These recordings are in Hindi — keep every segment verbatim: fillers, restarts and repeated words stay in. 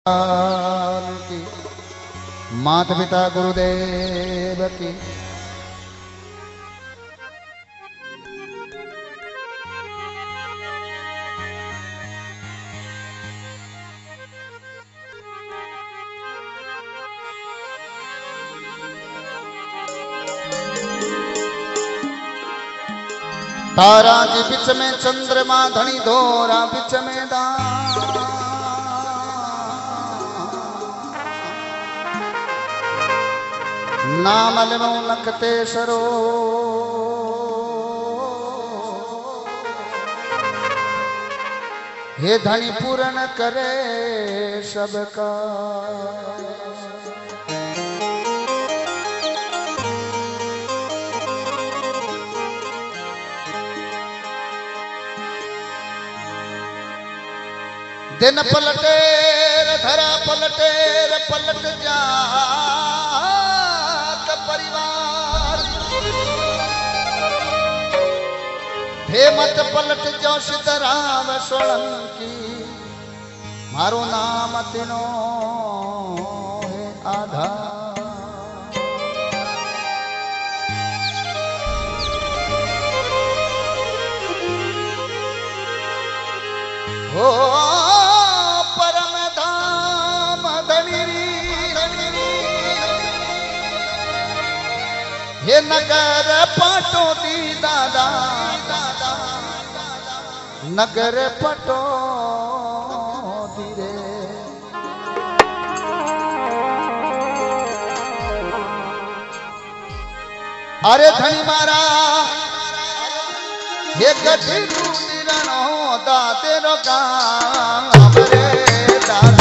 की माता पिता गुरुदेव की तारा जी बिच में चंद्रमा धनी धोरा बिच में दान नाम लेवो नखते सरो हे धनी पूर्ण करे सबका दिन पलटे धरा पलटे पलट जा परिवार हे मत पलट जो सीताराम सोलंकी मारो नाम तीनो है आधार हो हे नगर पटो दी दादा नगर पटो दी रे अरे धनी मारा हे गठी नो दाते रो काम रे दादा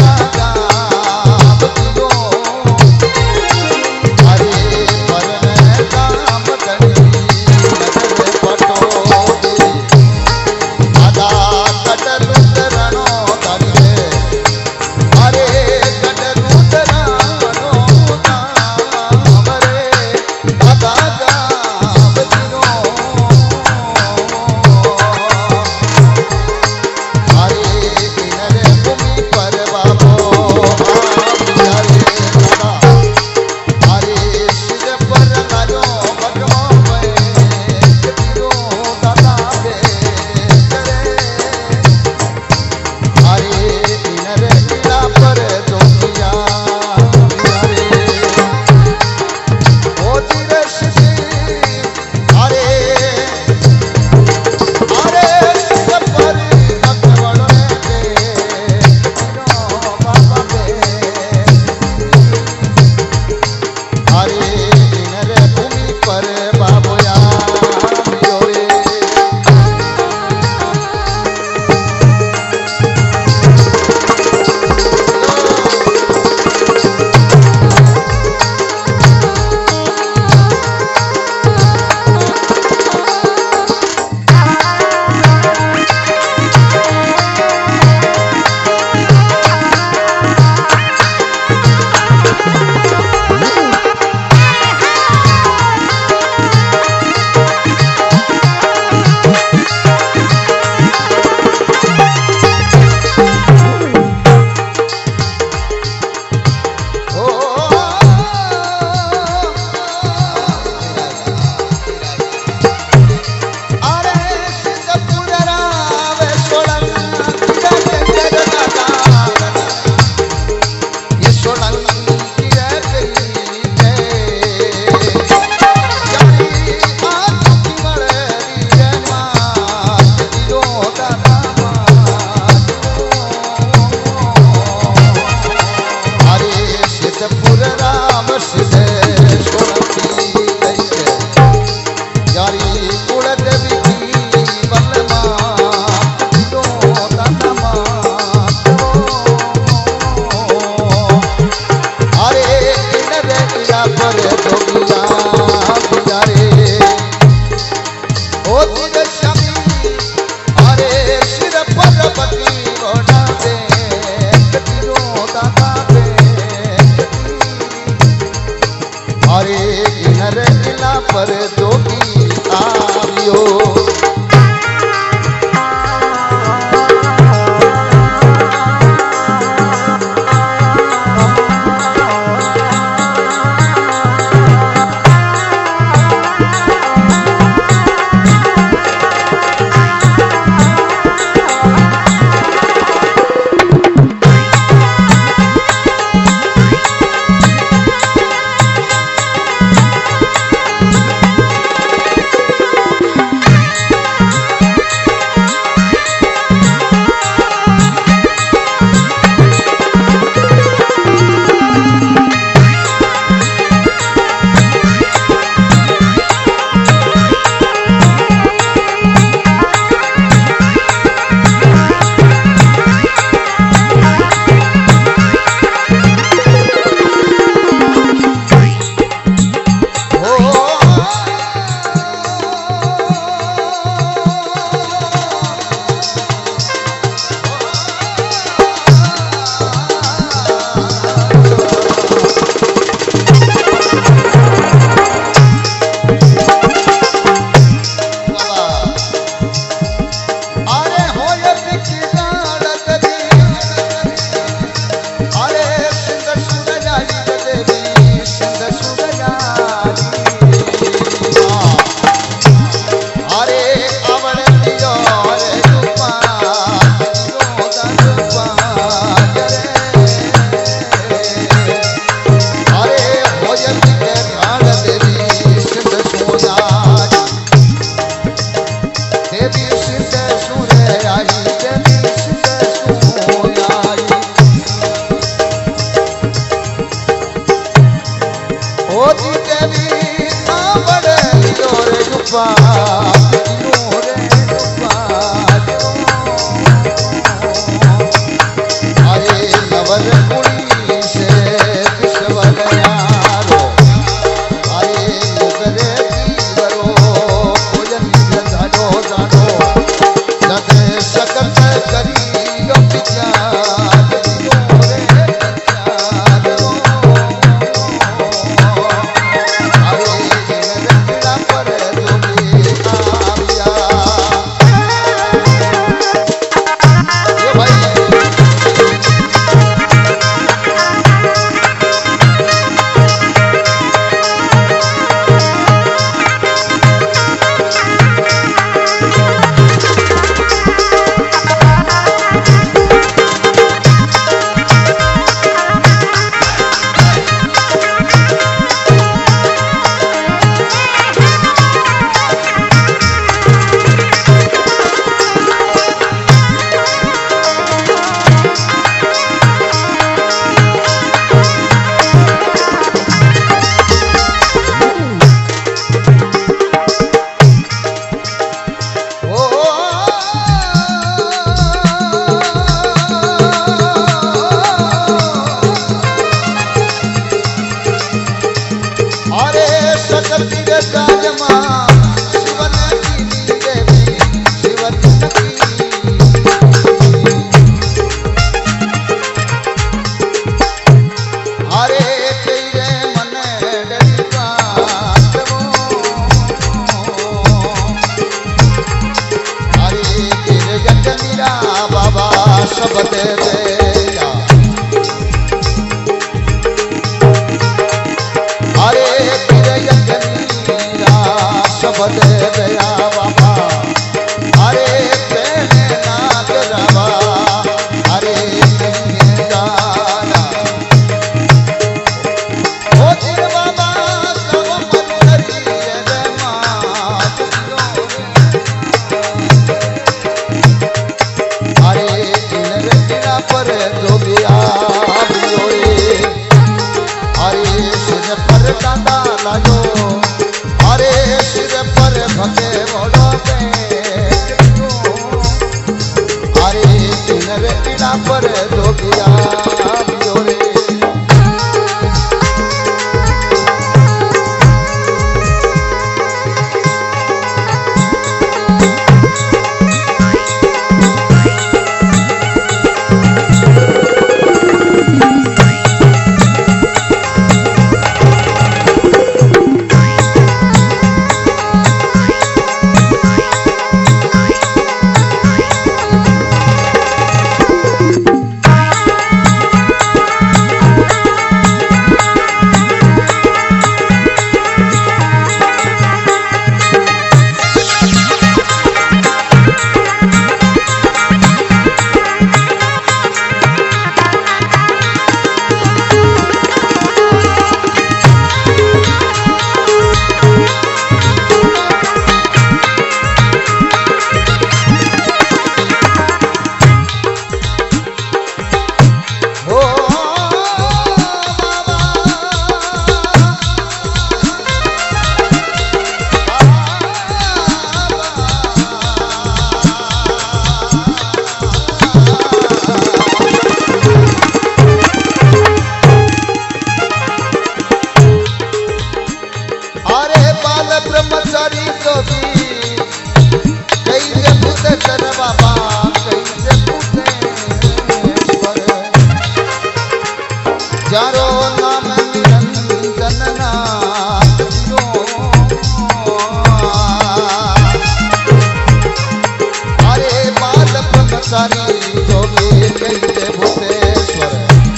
पर जोगी आवियो डुबा दियो रे डुबा दियो। अरे नवर कुड़ी से किसवर यारो अरे मुगरे दीवरो कोयन जानो जानो जग सकत करी विचार दियो रे विचार अरे रखड़ा पर डूबी आविया ये भाई शब्द दया अरे मीरा शब्द दया बाबा अरे प्रेम नाग रवा अरे जाना ओ जिर बाबा सब मंदरी रे मात अरे पर डूबिया अरे सिर पर डांडा लाजो अरे सिर पर भगे मोड़ो अरे इन टीला पर डूबिया जारो नाम निरंजन नाथ जियो अरे बाल ब्रह्मचारी जोगी कैसे भूतेश्वर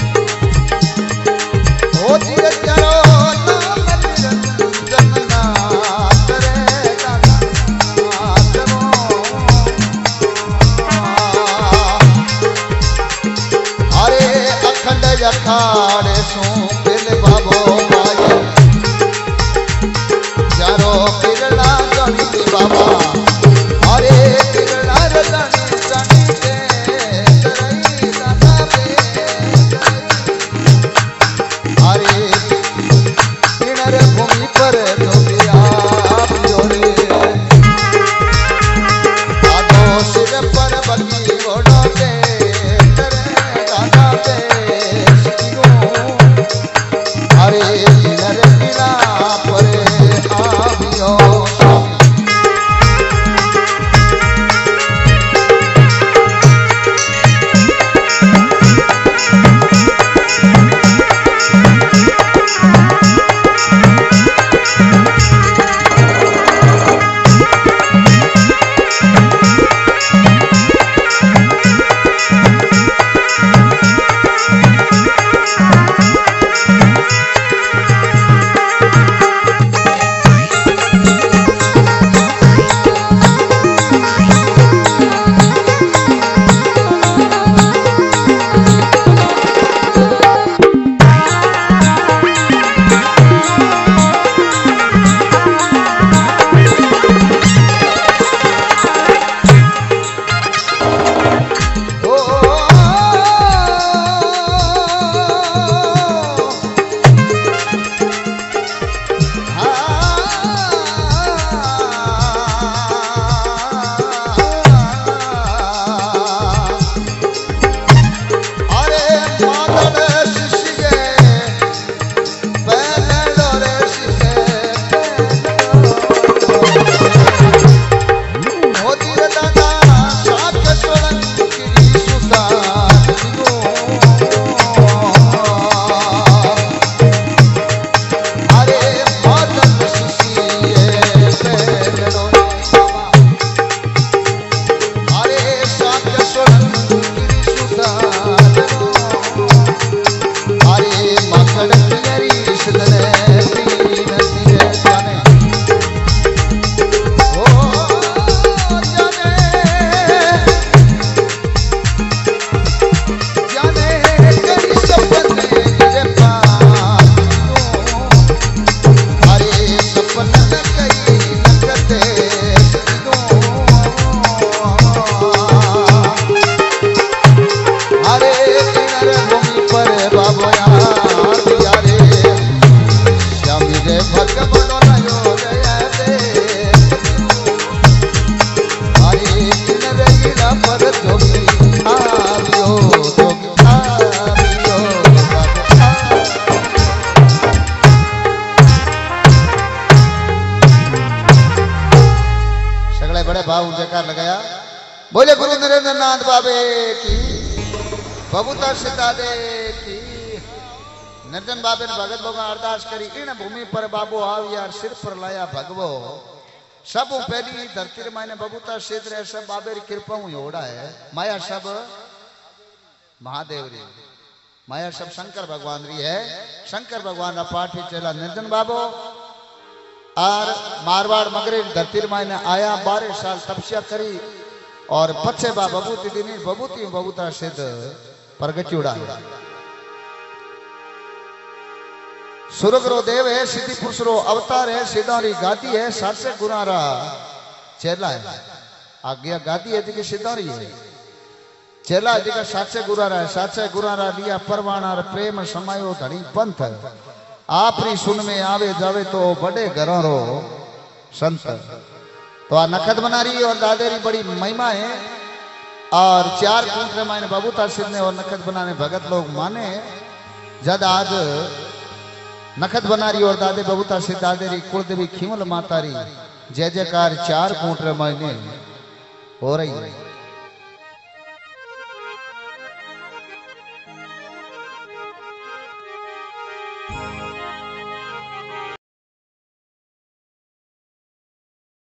हो धीरे जारो नाम निरंजन नाथ रे नाथ अरे अखंड अखाड़े सो दिल बाबो भाई चारो बिरला गणी बाबा अरे बिरला गणी गणी के तरई दादा पे अरे किनर भूमि पर तो आप जोरे बोले गुरु नरेंद्र नाथ बाबे की, बबूता सीतादे की। निर्जन बाबे ने भगत भगवान अरदास करी, इन भूमि पर बाबू आव यार सिर पर लाया भगवो। सब पहली धरती रे मायने बबूता सीत रहे, सब बाबे री कृपा हूं ओड़ा है। माया सब महादेव री, माया सब शंकर भगवान री है। शंकर भगवान का पाठ ही चला निर्जन बाबो और मारवाड़ मगरे धरती रे मायने आया, बारह साल तपस्या करी और पछे बा बबूती दिनी बबूती बबूता सिद्ध प्रगति उड़ा। सुरगरो देव है, सिद्धि पुरुष रो अवतार है, सिद्धारी गादी है, सासे गुरारा चेला है। आज्ञा गादी है जी सिद्धारी है, चेला जी का साचे गुरारा है। साचे गुरारा लिया परवाना प्रेम समायो धनी पंथ। आपरी सुन में आवे जावे तो बड़े घरों रो संत। तो आ नखत बनारी और दादेरी बड़ी महिमा है। और चार कूट मायने बबूता सिद्ध ने और नखत बनाने भगत लोग माने। जद आज नखत बनारी और दादे बबूता सिद्ध दादेरी कुलदेवी खीमल मातारी जय जयकार चार कूट मायने हो रही है।